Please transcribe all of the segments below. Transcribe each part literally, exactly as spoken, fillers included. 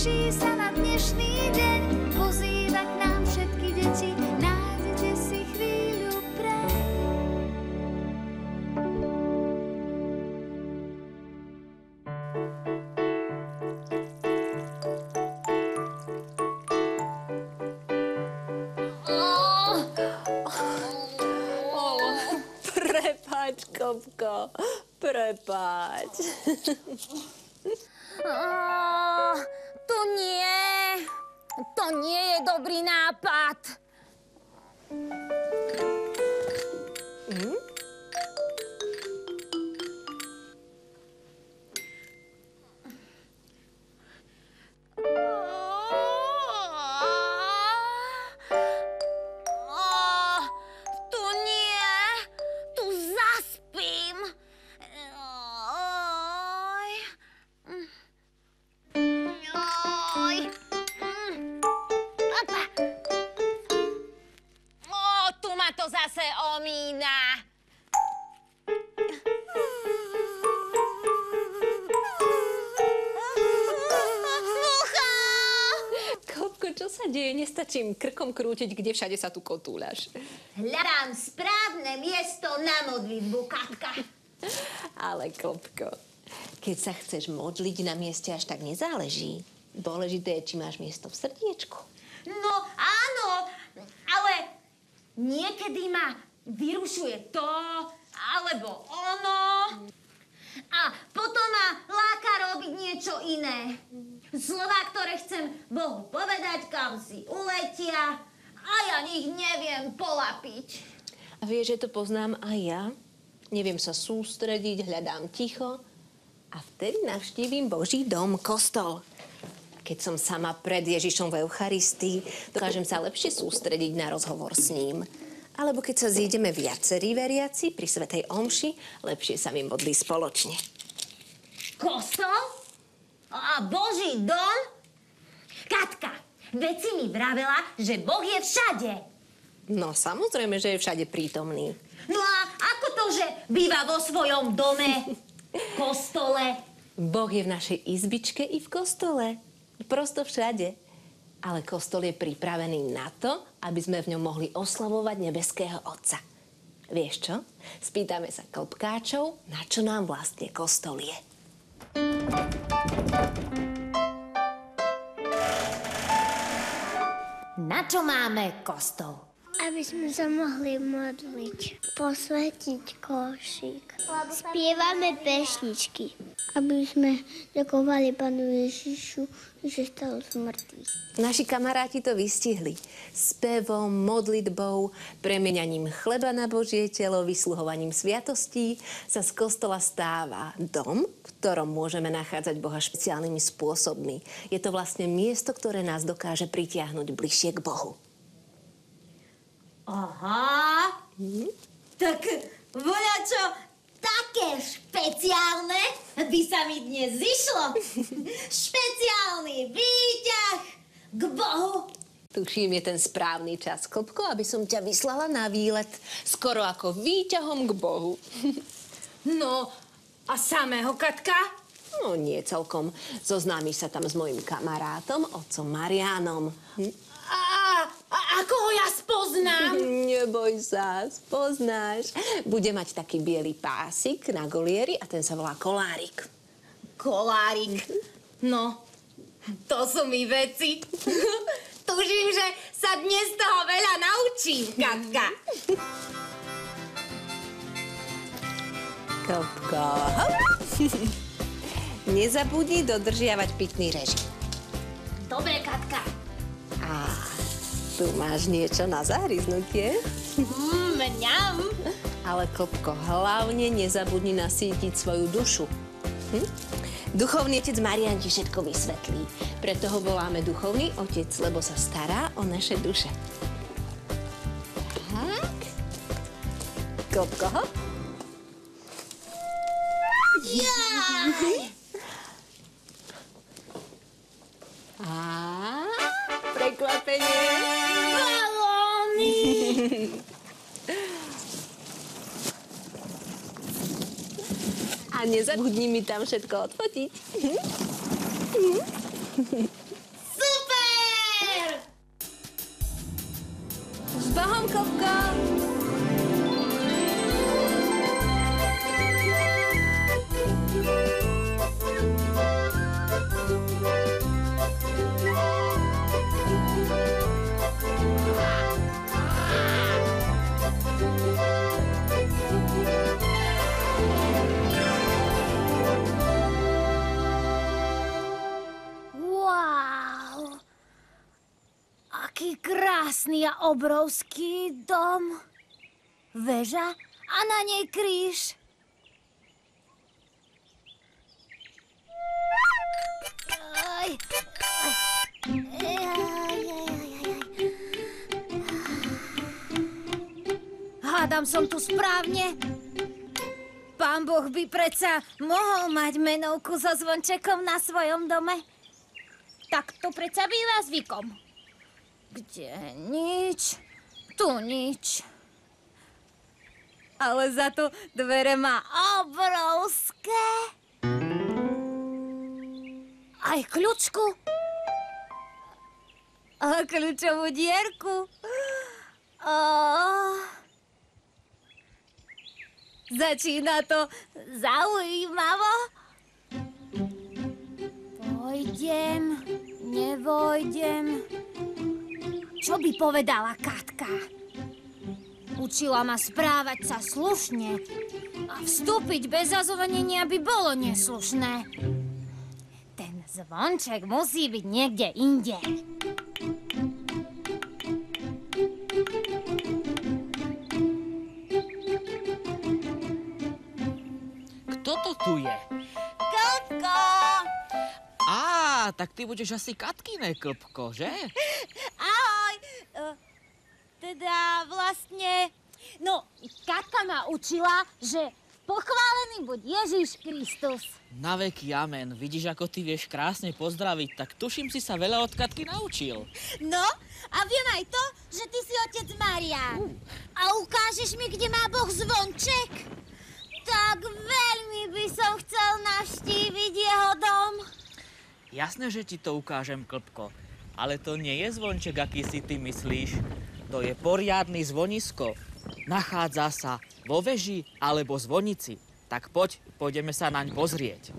Teší sa na dnešný deň, pozýva k nám všetky deti, nájdete si chvíľu preň. Prepáč, Kopko, prepáč. Oh, to nie. To nie je dobrý nápad. Hm? Nestačím krkom krútiť, kde všade sa tu kotúľaš. Hľadám správne miesto na modlitbu, Katka. Ale, Kopko, keď sa chceš modliť, na mieste až tak nezáleží. Dôležité je, či máš miesto v srdiečku. No, áno, ale niekedy ma vyrušuje to, alebo ono. A potom ma láka robiť niečo iné. Slová, ktoré chcem Bohu povedať, kam si uletia, a ja nich neviem polapiť. A vieš, že to poznám aj ja? Neviem sa sústrediť, hľadám ticho a vtedy navštívim Boží dom, kostol. Keď som sama pred Ježišom v Eucharistii, dokážem sa lepšie sústrediť na rozhovor s ním. Alebo keď sa zídeme viacerí veriaci pri svätej omši, lepšie sa mi modlí spoločne. Kostol? A Boží dom? Katka, veď si mi vravela, že Boh je všade. No, samozrejme, že je všade prítomný. No a ako to, že býva vo svojom dome, kostole? Boh je v našej izbičke i v kostole. Prosto všade. Ale kostol je pripravený na to, aby sme v ňom mohli oslavovať nebeského Otca. Vieš čo? Spýtame sa klopkáčov, na čo nám vlastne kostol je. Na čo máme kostol? Aby sme sa mohli modliť, posvetiť košík. Spievame pesničky, aby sme ďakovali Pánu Ježišu, že stal z mŕtvych. Naši kamaráti to vystihli. Spevom, modlitbou, premieňaním chleba na Božie telo, vysluhovaním sviatostí sa z kostola stáva dom, v ktorom môžeme nachádzať Boha špeciálnymi spôsobmi. Je to vlastne miesto, ktoré nás dokáže pritiahnuť bližšie k Bohu. Aha, hm? Tak voľačo také špeciálne by sa mi dnes zišlo. Špeciálny výťah k Bohu. Tuším, je ten správny čas, Klopko, aby som ťa vyslala na výlet. Skoro ako výťahom k Bohu. No, a samého Katka? No, nie celkom. Zoznámiš sa tam s mojim kamarátom, otcom Mariánom. Hm? A, a ako ho ja spoznám? Neboj sa, spoznáš. Bude mať taký biely pásik na golieri a ten sa volá Kolárik. Kolárik? No, to sú mi veci. Tužím, že sa dnes toho veľa naučím, Katka. Kopko. Nezabudni dodržiavať pitný režim. Dobre, Katka. A tu máš niečo na zahryznutie? Mm, mňam. Ale, Kopko, hlavne nezabudni nasýtiť svoju dušu. Hm? Duchovný otec Marián ti všetko vysvetlí. Preto ho voláme duchovný otec, lebo sa stará o naše duše. Tak. Kopko, hop. Jaj! A prekvapenie. Balóny! A nezabudni mi tam všetko odfotiť. Pohom, Klopko! Wow! Aký krásny a obrovský dom. Veža a na nej kríž. Aj, aj, aj, aj, aj. Hádam, som tu správne. Pán Boh by predsa mohol mať menovku so zvončekom na svojom dome. Tak to predsa býva zvykom. Kde nič, tu nič. Ale za to dvere má obrovské. Aj kľúčku. A kľúčovú dierku. Oh. Začína to zaujímavo. Pôjdem, nevojdem. Čo by povedala Katka? Učila ma správať sa slušne a vstúpiť bez zazvonenia by bolo neslušné. Ten zvonček musí byť niekde inde. Kto to tu je? Klopko! Á, tak ty budeš asi Katkine Klopko, že? Ahoj! Uh, teda vlastne... No, Katka ma učila, že pochválený buď Ježiš Kristus. Na veky amen. Vidíš, ako ty vieš krásne pozdraviť, tak tuším si sa veľa od Katky naučil. No, a viem aj to, že ty si otec Marián. Uh. A ukážeš mi, kde má Boh zvonček? Tak veľmi by som chcel navštíviť jeho dom. Jasné, že ti to ukážem, Klopko. Ale to nie je zvonček, aký si ty myslíš. To je poriadny zvonisko. Nachádza sa vo veži alebo zvonici. Tak poď, pôjdeme sa naň pozrieť.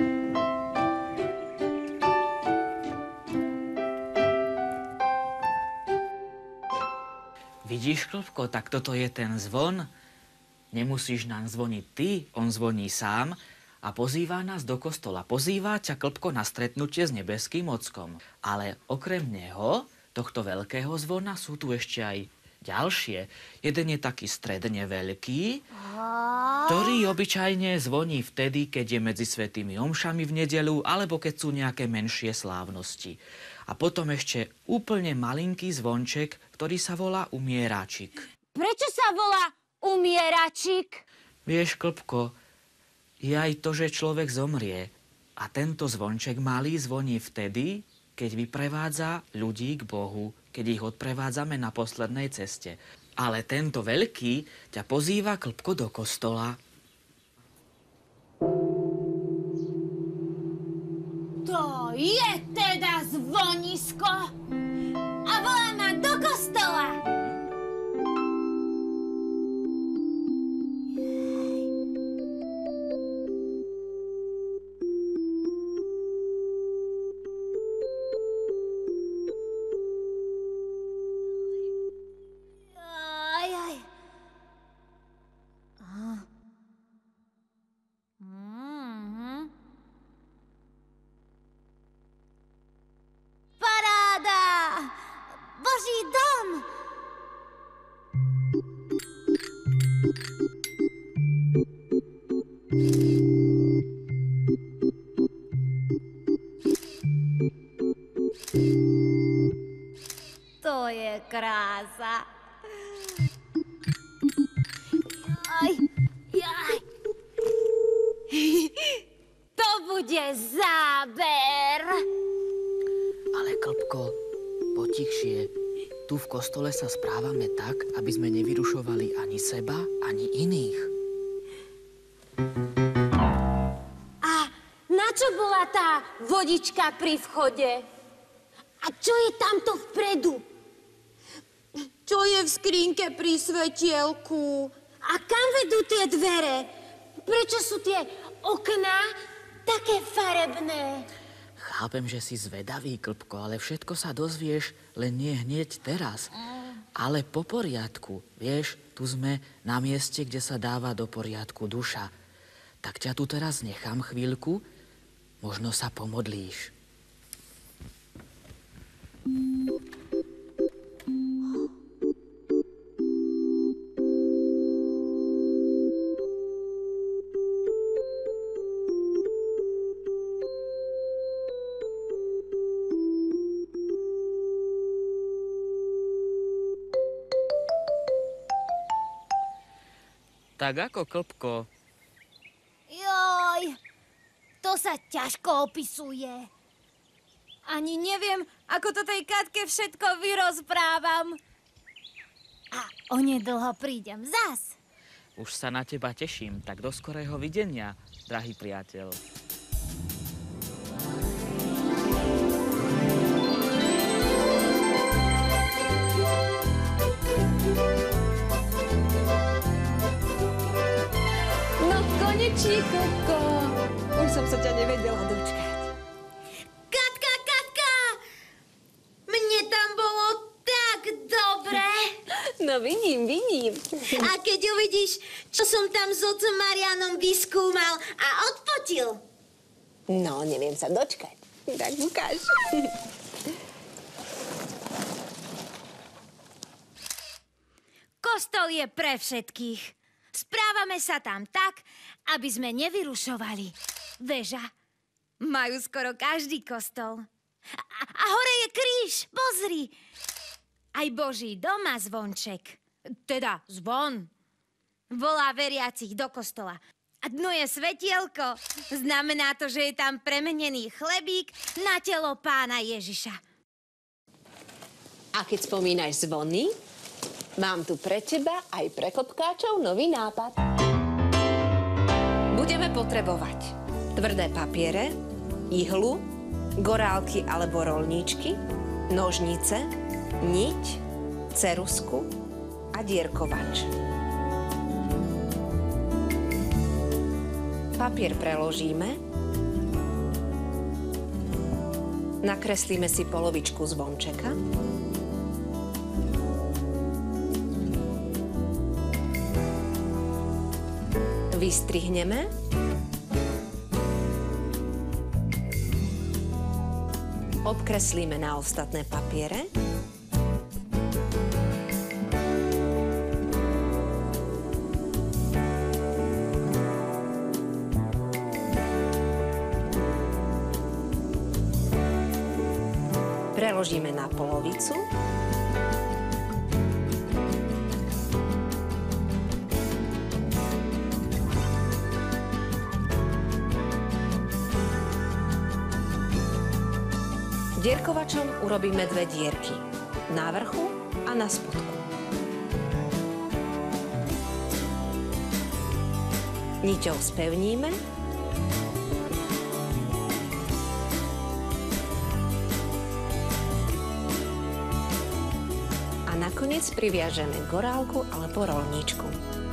Vidíš, Klopko, tak toto je ten zvon. Nemusíš naň zvoniť ty, on zvoní sám a pozýva nás do kostola. Pozýva ťa, Klopko, na stretnutie s nebeským ockom. Ale okrem neho, tohto veľkého zvona, sú tu ešte aj ďalšie. Jeden je taký stredne veľký, ktorý obyčajne zvoní vtedy, keď je medzi svätými omšami v nedeľu, alebo keď sú nejaké menšie slávnosti. A potom ešte úplne malinký zvonček, ktorý sa volá umieračik. Prečo sa volá umieračik? Vieš, Klopko, je aj to, že človek zomrie. A tento zvonček malý zvoní vtedy, keď vyprevádza ľudí k Bohu, keď ich odprevádzame na poslednej ceste. Ale tento veľký ťa pozýva, Klopko, do kostola. To je teda zvonisko a volá ma do kostola. To je krása. Aj, aj. To bude záber. Ale, Klopko, potichšie. Tu v kostole sa správame tak, aby sme nevyrušovali ani seba, ani iných. A na čo bola tá vodička pri vchode? A čo je tamto vpredu? Čo Čo je v skrínke pri svetielku? A kam vedú tie dvere? Prečo sú tie okná také farebné? Chápem, že si zvedavý, Klbko, ale všetko sa dozvieš, len nie hneď teraz. Ale po poriadku, vieš, tu sme na mieste, kde sa dáva do poriadku duša. Tak ťa tu teraz nechám chvíľku, možno sa pomodlíš. Tak ako, Klbko? Joj, to sa ťažko opisuje. Ani neviem, ako to tej Katke všetko vyrozprávam. A onedlho prídem zas. Už sa na teba teším, tak do skorého videnia, drahý priateľ. No konečne, Klbko. Už som sa ťa nevedela dočkať. Katka, Katka! Mne tam bolo tak dobre. No vidím, vidím. A keď uvidíš, čo som tam s otcom Marianom vyskúmal a odpotil. No, neviem sa dočkať. Tak ukáž. Kostol je pre všetkých. Správame sa tam tak, aby sme nevyrušovali. Veža. Majú skoro každý kostol. A, a hore je kríž, pozri. Aj Boží dom má zvonček. Teda zvon. Volá veriacich do kostola. A dnu je svetielko. Znamená to, že je tam premenený chlebík na telo pána Ježiša. A keď spomínaš zvony, mám tu pre teba aj pre klbkáčov nový nápad. Budeme potrebovať tvrdé papiere, ihlu, gorálky alebo roľníčky, nožnice, niť, ceruzku a dierkovač. Papier preložíme, nakreslíme si polovičku zvončeka, vystrihneme, obkreslíme na ostatné papiere, preložíme na polovicu, dierkovačom urobíme dve dierky, na vrchu a na spodku. Niťou spevníme a nakoniec priviažeme gorálku alebo roľníčku.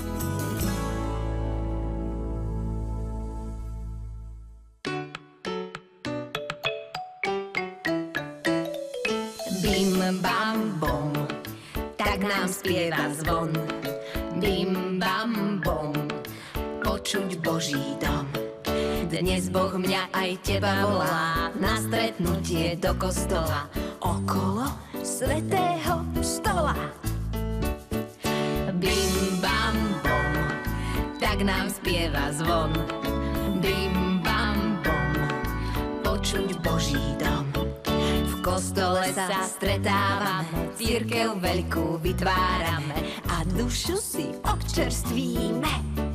Bim, bam, bom, tak nám spieva zvon. Bim, bam, bom, počuť Boží dom. Dnes Boh mňa aj teba volá na stretnutie do kostola okolo svätého stola. Bim, bam, bom, tak nám spieva zvon. Bim, bam, bom, počuť Boží dom. V kostole sa stretávame, cirkev veľkú vytvárame a dušu si občerstvíme.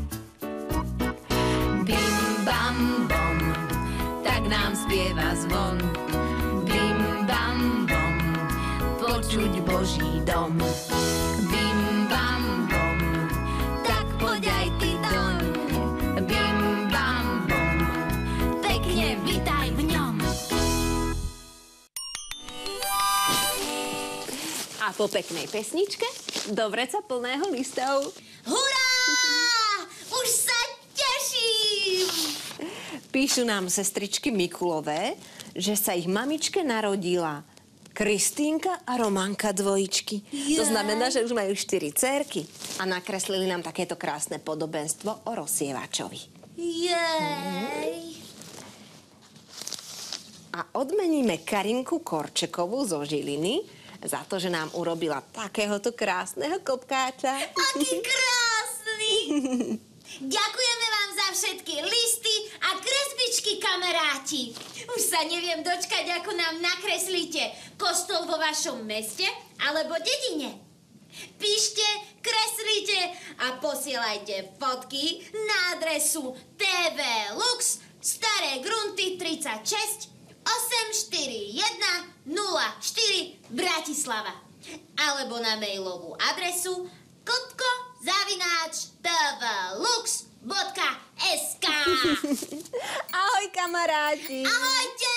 Bim, bam, bom, tak nám spieva zvon. Bim, bam, bom, počuť Boží dom. Bim, bam, bom, tak poď aj ty doň. Bim, bam, bom, pekne vitaj v ňom. A po peknej pesničke do vreca plného listov. Hurá! Už sa teším! Píšu nám sestričky Mikulové, že sa ich mamičke narodila Kristínka a Romanka dvojičky. To znamená, že už majú štyri dcérky. A nakreslili nám takéto krásne podobenstvo o rozsievačovi. Jej! A odmeníme Karinku Korčekovú zo Žiliny za to, že nám urobila takéhoto krásneho kopkáča. Aký krásny! Ďakujeme vám za všetky listy a kresbičky, kamaráti. Už sa neviem dočkať, ako nám nakreslíte kostol vo vašom meste alebo dedine. Píšte, kreslite a posielajte fotky na adresu té vé Lux, Staré Grunty tridsaťšesť, osem štyri jeden nula štyri Bratislava. Alebo na mailovú adresu kotko zavináč tvlux bodka es ká. Ahoj, kamaráti! Ahojte!